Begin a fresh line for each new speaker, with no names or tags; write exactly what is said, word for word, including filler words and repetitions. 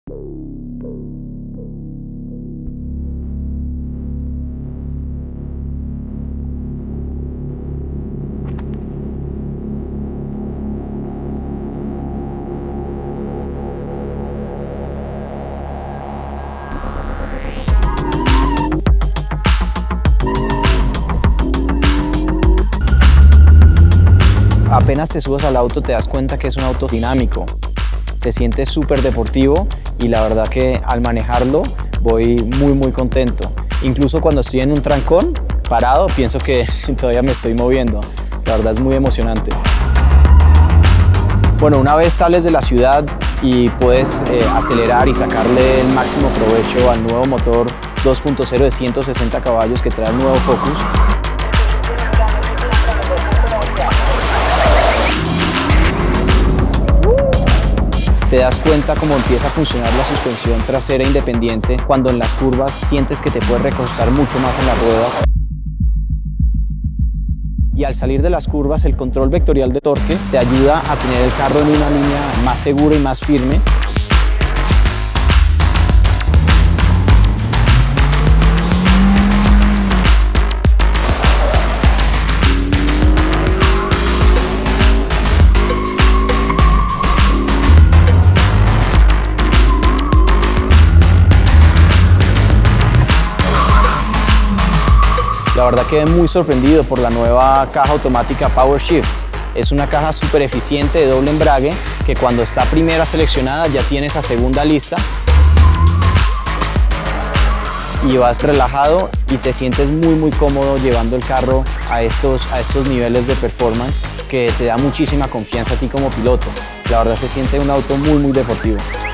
Apenas te subes al auto te das cuenta que es un auto dinámico, se siente súper deportivo y la verdad que al manejarlo voy muy muy contento. Incluso cuando estoy en un trancón, parado, pienso que todavía me estoy moviendo. La verdad es muy emocionante. Bueno, una vez sales de la ciudad y puedes eh, acelerar y sacarle el máximo provecho al nuevo motor dos punto cero de ciento sesenta caballos que trae el nuevo Focus, te das cuenta cómo empieza a funcionar la suspensión trasera independiente cuando en las curvas sientes que te puedes recostar mucho más en las ruedas. Y al salir de las curvas, el control vectorial de torque te ayuda a tener el carro en una línea más segura y más firme. La verdad quedé muy sorprendido por la nueva caja automática PowerShift. Es una caja súper eficiente de doble embrague que cuando está primera seleccionada ya tienes a segunda lista y vas relajado y te sientes muy muy cómodo llevando el carro a estos, a estos niveles de performance que te da muchísima confianza a ti como piloto. La verdad se siente un auto muy muy deportivo.